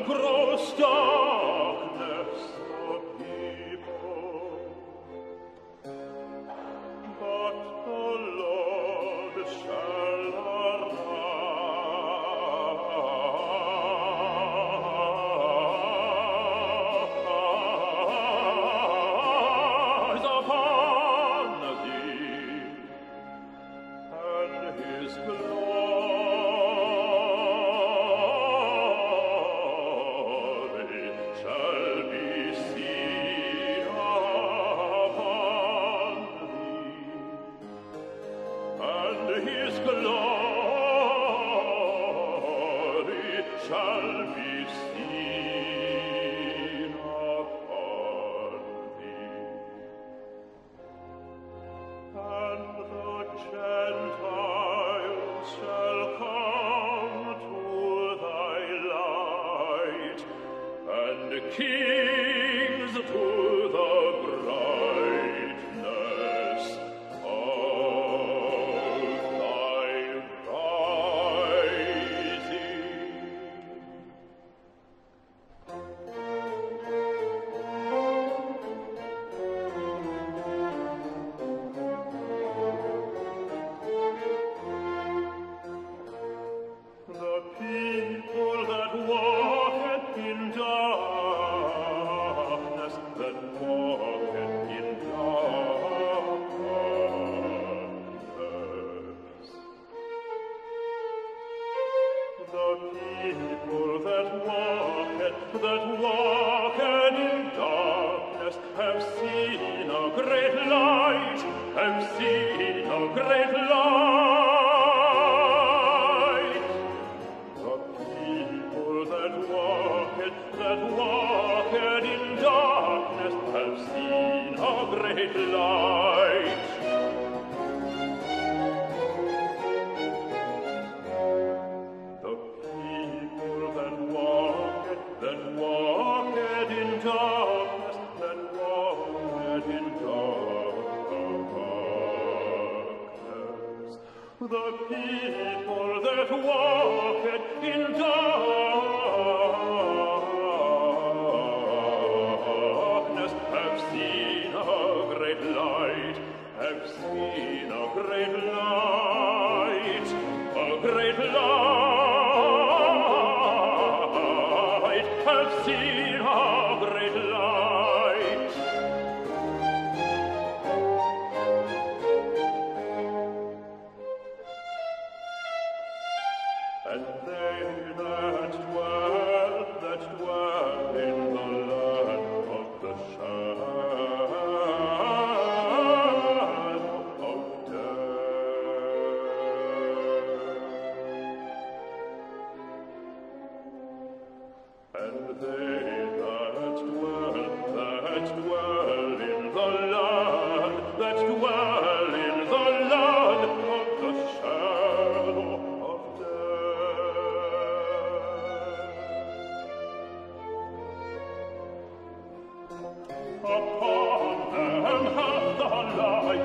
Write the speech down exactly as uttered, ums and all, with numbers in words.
gross darkness of people, but the Lord shall arise upon thee, and his glory shall be seen upon thee, and his glory shall be seen upon thee. And the Gentiles shall come to thy light, and kings to the brightness of thy rising. The people that walketh in darkness, that walketh in darkness. The people that walketh, that walketh in darkness, have seen a great light, have seen a great light. The people that walketh, that walketh in darkness, have seen a great light. The people that walketh, that walketh in darkness, that walketh in darkness. The people that walketh in darkness have seen a great light, have seen a great light, a great light, have seen a great light. And they that dwell, that dwell in the land of the shadow of death, and they that dwell, that dwell in the land, that dwell in the land of the shadow of death. Upon them hath the light